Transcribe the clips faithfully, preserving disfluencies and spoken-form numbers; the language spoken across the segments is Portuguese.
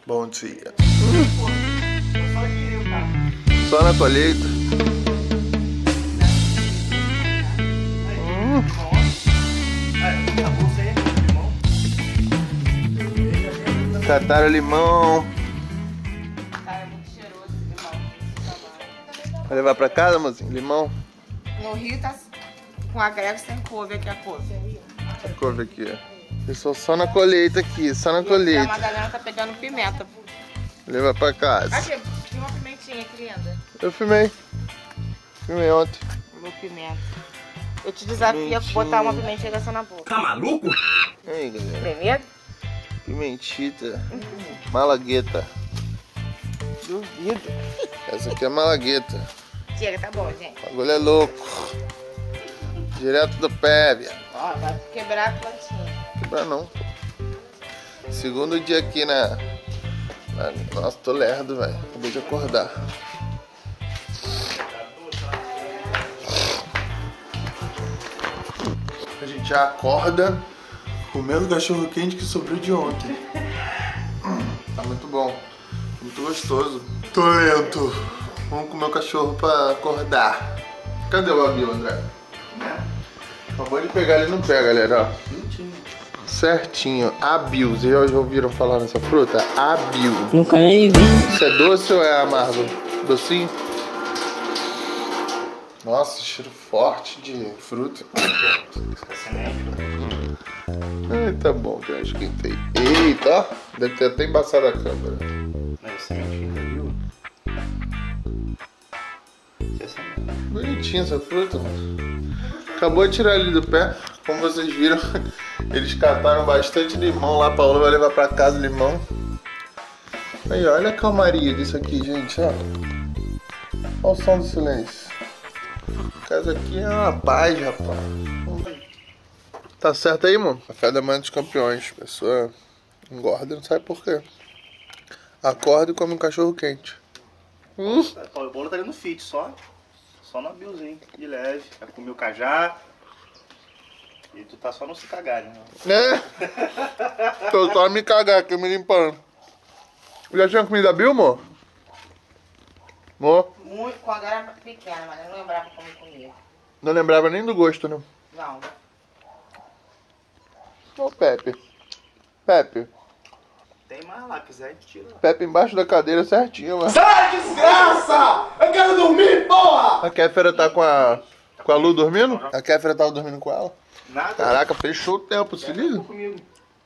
Bom dia. Só na colheita. Hum. Cataram limão. Cara, é muito cheiroso esse limão. Vai levar pra casa, mozinho? Limão? No Rio tá com a greve sem couve aqui, a couve. A couve aqui, ó. Pessoal, só na colheita aqui, só na colheita. A Madalena tá pegando pimenta. Levar pra casa. Aqui, tem uma pimentinha aqui, linda. Eu filmei. Filmei ontem. Meu pimenta. Eu te desafio a botar uma pimentinha dessa na boca. Tá maluco? E aí, galera? Tem medo? Pimentita. Malagueta. Duvido. Essa aqui é malagueta. Chega, tá bom, gente. O bagulho é louco. Direto do pé, viado. Ó, vai quebrar a plantinha. Quebrar não. Segundo dia aqui na... na... Nossa, tô lerdo, velho. Acabei de acordar. A gente já acorda comendo cachorro quente que sobrou de ontem. Tá muito bom. Muito gostoso. Tô lento. Vamos comer o cachorro pra acordar. Cadê o Abil, André? Acabou de pegar ali no pé, galera, ó. Certinho. Abil. Vocês já ouviram falar nessa fruta? Abil. Nunca nem vi. Isso é doce ou é amargo? Docinho? Nossa, cheiro forte de fruta. Ai, tá bom, que eu esquentei. Eita, ó. Deve ter até embaçado a câmera. Bonitinha essa fruta, mano. Acabou de tirar ali do pé. Como vocês viram, eles cataram bastante limão lá. A Paola vai levar pra casa o limão. Aí, olha a calmaria disso aqui, gente, ó. Olha o som do silêncio. A casa aqui é uma paz, rapaz. Tá certo aí, mano? Café da manhã dos campeões. A pessoa engorda, não sabe por quê. Acorda e come um cachorro quente. Hum? O bolo tá ali no fit, só. Só no Abilzinho, de leve. Vai comer o cajá. E tu tá só no se cagar, né? É? Tô só me cagar aqui, me limpando. Já tinha comida Bill, amor? Amor? Muito, quando eu era pequena, mas eu não lembrava como comia. Não lembrava nem do gosto, né? Não. Ô, Pepe. Pepe. Tem mais lá, quiser a gente tira. Pepe embaixo da cadeira certinho, mano. Sai, desgraça! Eu quero dormir, porra! A Kéfera tá com a... com a Lu dormindo? A Kéfera tava dormindo com ela? Nada. Caraca, fechou o tempo, se liga. Comigo.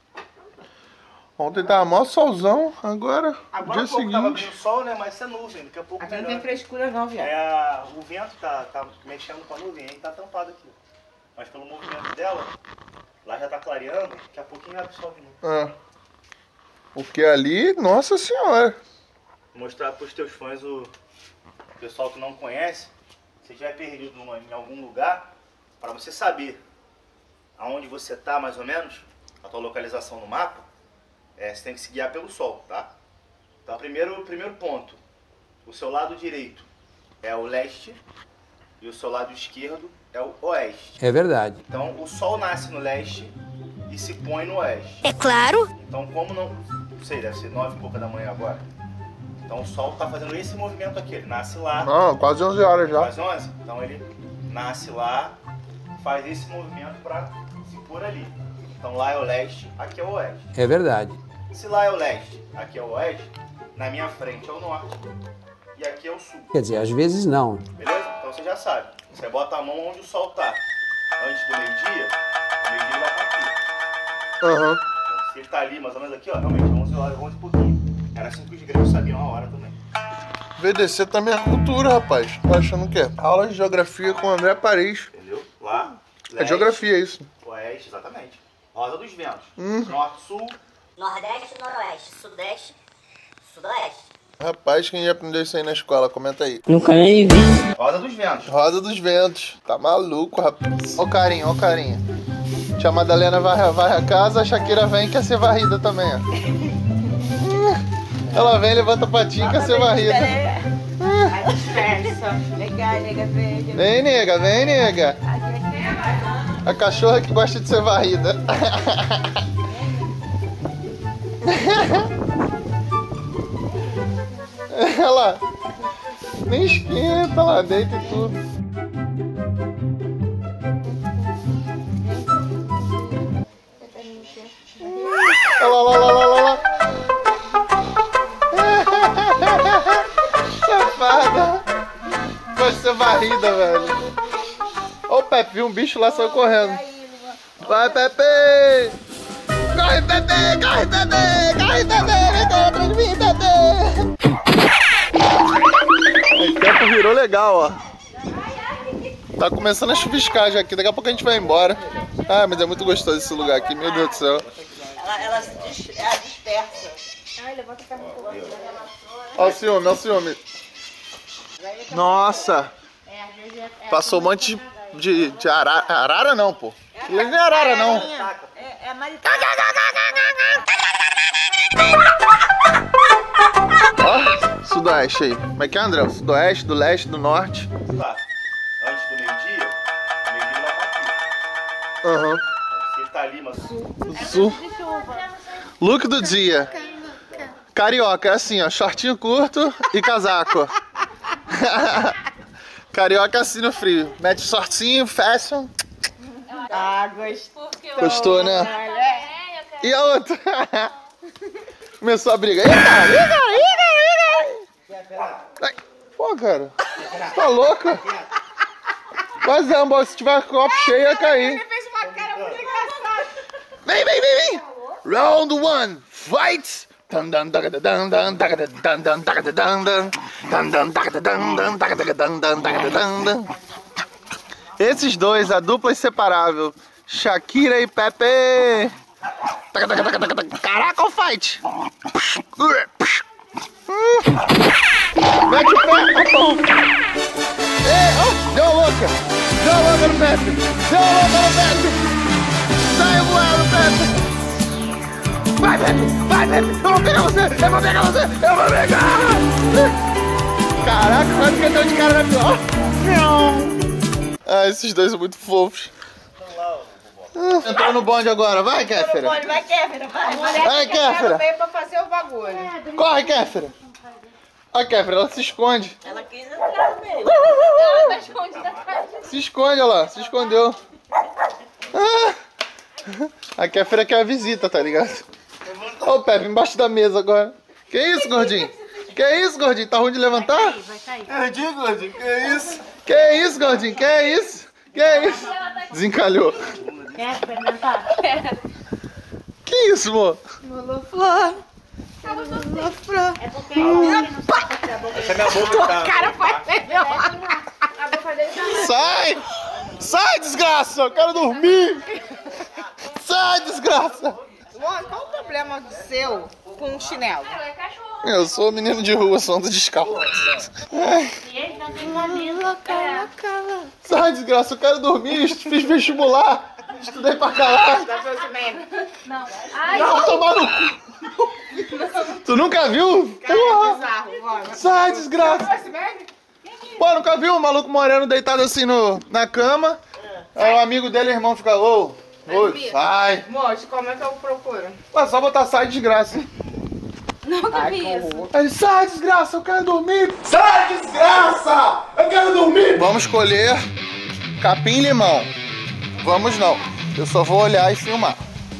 Ontem tava mó solzão, agora, Agora dia um pouco tava seguinte. abrindo sol, né? Mas isso é nuvem, daqui a pouco Aqui não melhora. tem frescura não, viado. É, a- o vento tá, tá mexendo com a nuvem, aí tá tampado aqui. Mas pelo movimento dela, lá já tá clareando, daqui a pouquinho absorve. Né? Ah. Porque ali, nossa senhora. Vou mostrar pros teus fãs o pessoal que não conhece, se estiver perdido numa, em algum lugar, para você saber aonde você tá mais ou menos, a tua localização no mapa, é, você tem que se guiar pelo sol, tá? Então primeiro, primeiro ponto, o seu lado direito é o leste e o seu lado esquerdo é o oeste. É verdade. Então o sol nasce no leste e se põe no oeste. É claro. Então como não, não sei, deve ser nove e pouca da manhã agora. Então o sol tá fazendo esse movimento aqui, ele nasce lá, Não, quase onze horas já. quase onze. Então ele nasce lá, faz esse movimento para se pôr ali. Então lá é o leste, aqui é o oeste. É verdade. Se lá é o leste, aqui é o oeste, na minha frente é o norte e aqui é o sul. Quer dizer, às vezes não. Beleza? Então você já sabe. Você bota a mão onde o sol tá. Antes do meio-dia, o meio-dia vai estar aqui. Aham. Então, se ele tá ali, mais ou menos aqui, ó, realmente, onze horas, onze e pouquinho. Era assim que os gregos sabiam a hora também. V D C também é cultura, rapaz. Tá achando que é? Aula de geografia com o André Paris. Entendeu? Lá, É leste, geografia isso. oeste, exatamente. Rosa dos ventos. Hum. Norte, sul. Nordeste, noroeste, sudeste, sudoeste. Rapaz, quem já aprendeu isso aí na escola? Comenta aí. Nunca nem vi. Rosa dos ventos. Roda dos ventos. Tá maluco, rapaz. Ó o carinho, ó o carinho. Tia Madalena varre, varre a casa, a Shakira vem e quer ser varrida também, ó. Ela vem, levanta a patinha e quer ser varrida. A dispersa. Legal, nega, vem. Vem, nega, vem, nega. A cachorra que gosta de ser varrida. Olha lá. Nem esquenta lá, deita e tudo. Olha lá, olha lá, olha lá, olha lá. Safada. Pode ser varrida, velho. Ó o Pepe, viu um bicho lá, saiu correndo. Vai, Pepe! Corre, Pepe! Corre, Pepe! Corre, Pepe! Vem cá atrás de mim, Pepe! O tempo virou legal, ó. Tá começando a chuviscar já aqui, daqui a pouco a gente vai embora. Ah, mas é muito gostoso esse lugar aqui, meu Deus do céu. Ela, ela, se dis, ela dispersa. Ai, levanta a perna pro lado. Olha o ciúme, olha o ciúme. Nossa! Passou um monte de, de, de arara. Arara não, pô. Aquilo não é arara, não. É, é a maritaca. Ó, sudoeste aí. Como é que é, André? Sudoeste, do leste, do norte. Tá. Antes do meio-dia, o meio-dia vai estar aqui. Aham. Se ele tá ali, mas sul. Sul. Look do dia. Carioca, é assim, ó. Shortinho curto e casaco. Carioca assim no frio. Mete shortinho, fashion. Ah, gostou. Gostou, né? E a outra? Começou a briga. Ih, cara, ih, cara, ih, cara, ih, cara. Pô, cara. Tá louca? Mas é, amor, se tiver copo cheio, ia cair. Ele fez uma cara muito engraçada. Vem, vem, vem, vem. Round one, fight. Esses dois, a dupla inseparável, Shakira e Pepe. Caraca, o fight! Mete o pé, rapão! Ei, oh, deu uma louca! Deu uma louca no Pepe! Deu uma louca no Pepe! Sai voando, Pepe! Vai, Pepe! Vai, Pepe! Eu vou pegar você! Eu vou pegar você! Eu vou pegar! Caraca, quase que eu deu de cara na pior! Ah, esses dois são muito fofos. Ah, entrou no bonde agora, vai, Kéfera! Vai, vai, Kéfera, vai! Vai, Kéfera! Ela veio pra fazer o bagulho. Corre, Kéfera! Olha, Kéfera, ela se esconde. Ela quis entrar no meio. Ela tá escondida atrás de Se esconde, olha lá, se escondeu. Ah, a Kéfera quer a visita, tá ligado? Olha o Pepe embaixo da mesa agora. Que isso, gordinho? Que isso, gordinho? Tá ruim de levantar? vai cair. Gordinho, gordinho, que isso? Que isso, gordinho? Que isso? Que isso? Desencalhou. Quer experimentar? Que isso, amor? Moloflor. Moloflor. É porque ele não sabe fazer a boca. Essa é minha boca, tá? O cara foi melhor. A boca dele tá... Sai! Sai, desgraça! Eu quero dormir! Sai, desgraça! Qual o problema do seu com o chinelo? É cachorro. Eu sou menino de rua, sou ando descalço. Ai, E ele não tem camisa. É. sai, desgraça, eu quero dormir. Fiz vestibular, estudei pra caralho. Não. Ai, Não, tomar no cu. Tu nunca viu? Porra! Bizarro, bora. Sai, desgraça. Pô, nunca viu um maluco moreno deitado assim no, na cama? Aí o amigo dele, o irmão, fica, ô, ô, sai. Moço, como é que eu procuro? Ué, só botar sai, desgraça. nunca vi isso. Aí ele, sai, desgraça, eu quero dormir. Sai, desgraça, eu quero dormir. Vamos escolher capim e limão. Vamos não, eu só vou olhar e filmar.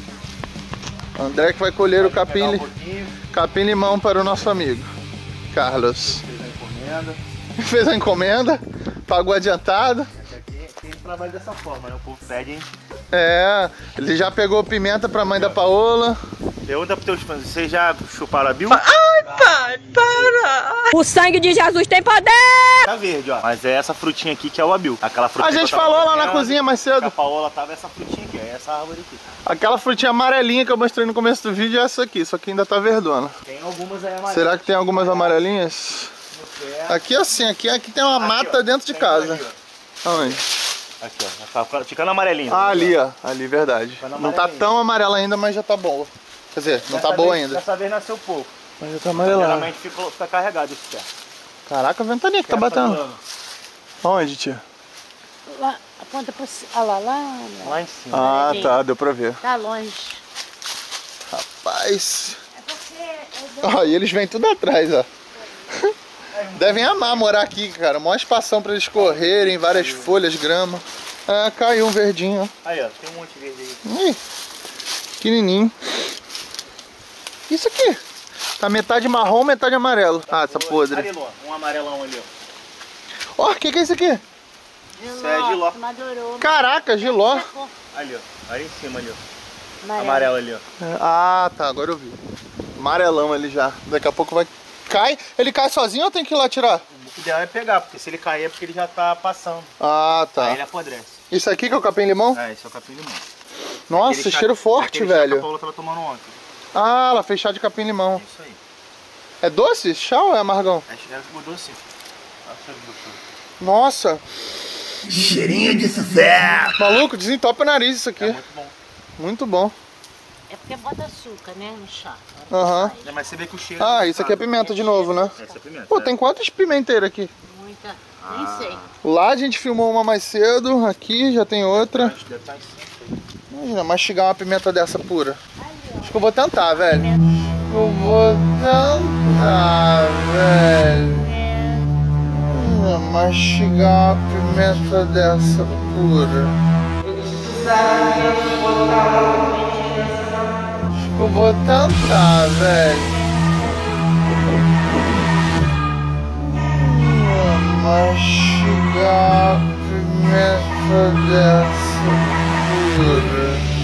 André que vai colher o capim, li... capim e limão para o nosso amigo Carlos. Fez a encomenda. Fez a encomenda, pagou adiantado. Aqui tem trabalho dessa forma, né? O povo pede, hein? É, ele já pegou pimenta pra mãe da Paola. Pergunta pros teus fãs, vocês já chuparam a Bill? Ai, pai, para! O sangue de Jesus tem poder! Tá verde, ó. Mas é essa frutinha aqui que é o abil. Aquela A frutinha gente que eu tava falou lá na comendo, cozinha mais que a cedo. Paola tava essa frutinha aqui, é essa árvore aqui. Aquela frutinha amarelinha que eu mostrei no começo do vídeo é essa aqui, só que ainda tá verdona. Tem algumas aí amarelas. Será que tem algumas amarelinhas? Aqui assim, aqui, aqui tem uma Aqui, mata ó. dentro de Tem casa. uma ali, Aonde? ó. Aqui, ó. Tá ficando amarelinho. Ah, ali, ó. Ali, verdade. Vai na Não tá amarelinha. tão amarela ainda, mas já tá boa. Quer dizer, não Dessa tá boa vez- ainda. Dessa vez nasceu pouco. Mas já tá amarelada. Geralmente fica, fica carregado esse pé. Caraca, a ventania que tá batendo. Onde, tia? Lá, aponta pra cima. Olha lá, lá. Lá em cima. Ah, tá, deu pra ver. Tá longe. Rapaz. É porque... Ó, e eles vêm tudo atrás, ó. Devem amar morar aqui, cara. Mó espação pra eles correrem, várias folhas, grama. Ah, caiu um verdinho, ó. Aí, ó, tem um monte de verde aí. Ih, pequenininho. Isso aqui. Tá metade marrom, metade amarelo. Ah, essa podre. Ali, Luan, um amarelão ali, ó. Ó, o que que é isso aqui? Isso é giló. Madurou. Caraca, giló. Ali, ó. Ali em cima, ali, ó. Amarelo. Amarelo ali, ó. Ah, tá, agora eu vi. Amarelão ali já. Daqui a pouco vai... Cai. Ele cai sozinho ou tem que ir lá tirar? O ideal é pegar, porque se ele cair é porque ele já tá passando. Ah, tá. Aí ele apodrece. Isso aqui que é o capim-limão? É, esse é o capim-limão. Nossa, Aquele cheiro chá- forte, aquele chá que velho. a Paula tava tomando ontem. Ah, ela fez chá de capim-limão. Isso aí. É doce? Chá ou é amargão? Acho que ela mudou assim. Nossa. Cheirinho de sucesso! Maluco, desentope o nariz isso aqui. É muito bom. Muito bom. É porque bota açúcar, né, no chá. Aham. É, mas você vê que o cheiro... Ah, isso aqui é pimenta de novo, né? Essa é pimenta. Pô, é. tem quantas pimenteiras aqui? Muita. Nem sei. Lá a gente filmou uma mais cedo, aqui já tem outra. Acho que deve estar em cima. Imagina, mastigar uma pimenta dessa pura. Acho que eu vou tentar, velho. Eu vou tentar, velho. Imagina, mastigar uma pimenta dessa pura. Acho que eu vou tentar, velho. Mastigar a pimenta dessa pura.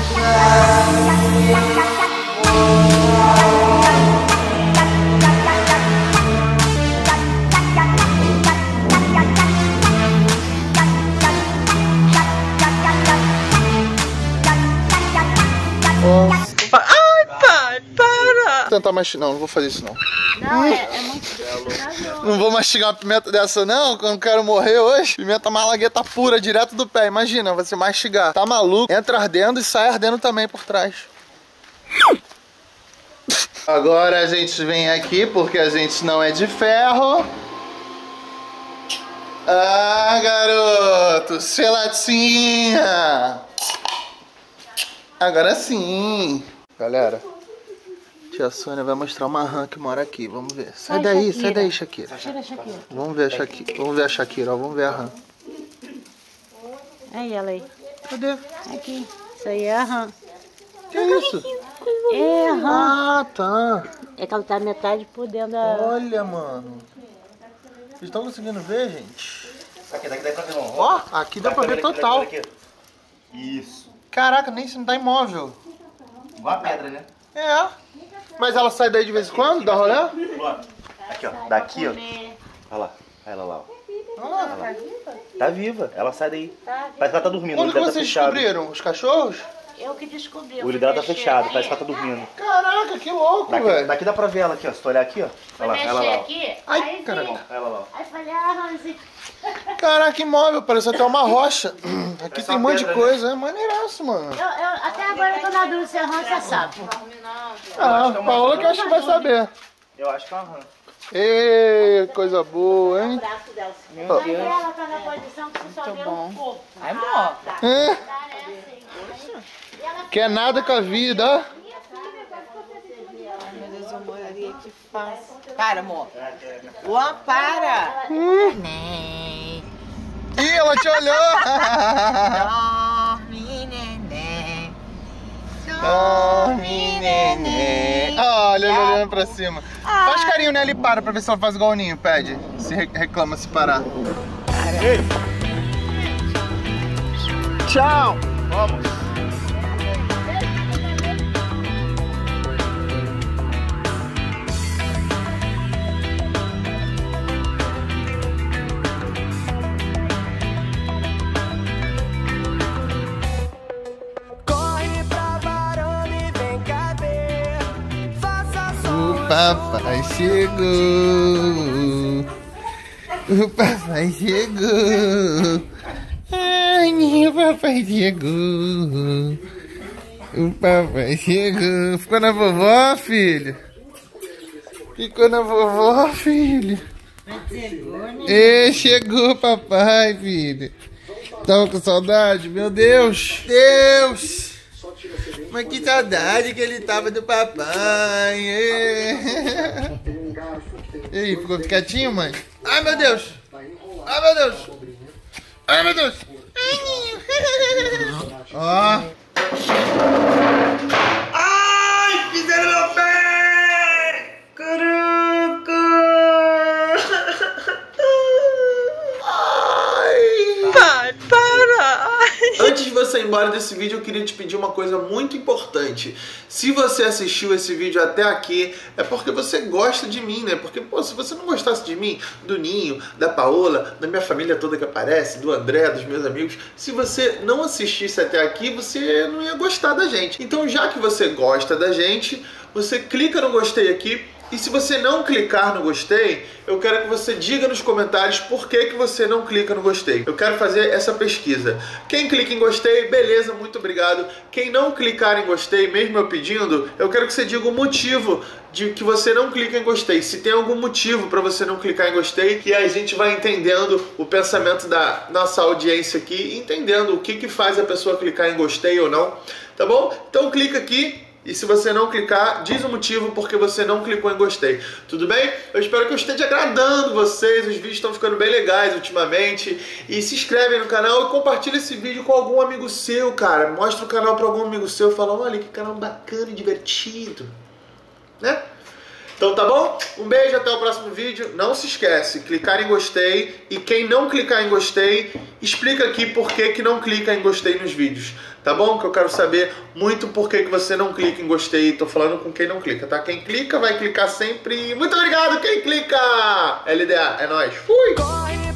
Nossa. Ai, pai, para! Vou tentar mastigar. Não, não vou fazer isso não. Não, é, é muito... Não vou mastigar uma pimenta dessa não, que eu não quero morrer hoje. Pimenta malagueta pura, direto do pé. Imagina, você mastigar. Tá maluco? Entra ardendo e sai ardendo também por trás. Agora a gente vem aqui, porque a gente não é de ferro. Ah, garoto, selatinha. Agora sim. Galera, tia Sônia vai mostrar uma rã que mora aqui. Vamos ver. Sai Sai, daí, Shakira. sai daí, Shakira. Tira a Shakira. Vamos ver a Shakira. Vamos ver a Shakira, ó. Vamos ver a rã. Aí ela aí. Cadê? Aqui. Isso aí é a rã. Que isso? É a rã. Ah, tá. É que ela tá metade por dentro da... Olha, mano. Vocês estão conseguindo ver, gente? Aqui, daqui dá pra ver não. Ó, aqui dá pra ver total. Isso. Caraca, nem se não tá imóvel. Igual a pedra, né? É. Mas ela sai daí de vez em quando? Dá rolê? Aqui, ó. Daqui, ó. Olha lá. Olha ela lá, ó. Ah, Tá viva. Ela sai daí. Parece que ela tá dormindo. O quando olho que dela tá vocês fechado. descobriram? Os cachorros? Eu que descobri. O olho dela tá fechado. Parece que ela tá dormindo. Caraca, que louco, Daqui, velho. daqui dá pra ver ela aqui, ó. Se tu olhar aqui, ó. Olha lá, ela lá. Ó. aqui, Ai, aí caraca. vi. Ela lá, ó. Aí falei, ah, Ranzinho. Caraca, imóvel, parece até uma rocha. Aqui Parece tem um uma monte de pedra, coisa, é maneiraço, mano. Eu, eu, até agora eu tô na dúvida se é rã ou se é sapo. Ah, a Paola que eu acho que vai saber. Eu acho que é uma rã. Ê, coisa boa, hein? braço dela. Mas ela tá na posição que você só vê o corpo. Ai, amor. É, quer nada com a vida, ó. Ai, meu Deus, eu moraria que fácil. Para, amor. Luan, para. Neném. Ih, ela te olhou. Dorme, neném. Dorme, neném. Olha, ele olhando pra cima. Faz carinho nela e para pra ver se ela faz igual o Ninho. Pede. Se re- reclama se parar. Ei. Tchau. Vamos. Corre pra varanda e vem cá ver. Faça O papai chegou. O papai chegou. Ai, meu papai chegou. O papai chegou. Ficou na vovó, filho? Ficou na vovó, filho? E chegou, papai, filho. Tava com saudade? Meu Deus! Deus! Mas que saudade que ele tava do papai. E aí, ficou quietinho, mãe? Ai, meu Deus. Ai, meu Deus. Ai, meu Deus. Ó. Ai, fizeram meu pé. Caraca. Pai, para! Antes de você ir embora desse vídeo, eu queria te pedir uma coisa muito importante. Se você assistiu esse vídeo até aqui, é porque você gosta de mim, né? Porque, pô, se você não gostasse de mim, do Ninho, da Paola, da minha família toda que aparece, do André, dos meus amigos, se você não assistisse até aqui, você não ia gostar da gente. Então, já que você gosta da gente, você clica no gostei aqui. E se você não clicar no gostei, eu quero que você diga nos comentários por que, que você não clica no gostei. Eu quero fazer essa pesquisa. Quem clica em gostei, beleza, muito obrigado. Quem não clicar em gostei, mesmo eu pedindo, eu quero que você diga o motivo de que você não clica em gostei. Se tem algum motivo para você não clicar em gostei, que a gente vai entendendo o pensamento da nossa audiência aqui, entendendo o que, que faz a pessoa clicar em gostei ou não, tá bom? Então clica aqui. E se você não clicar, diz o motivo porque você não clicou em gostei. Tudo bem? Eu espero que eu esteja agradando vocês. Os vídeos estão ficando bem legais ultimamente. E se inscreve no canal e compartilha esse vídeo com algum amigo seu, cara. Mostra o canal para algum amigo seu. Fala, olha que canal bacana e divertido. Né? Então tá bom? Um beijo, até o próximo vídeo. Não se esquece, clicar em gostei. E quem não clicar em gostei, explica aqui por que, que não clica em gostei nos vídeos. Tá bom? Que eu quero saber muito por que, que você não clica em gostei. Tô falando com quem não clica, tá? Quem clica vai clicar sempre. Muito obrigado quem clica! L D A, é nóis. Fui!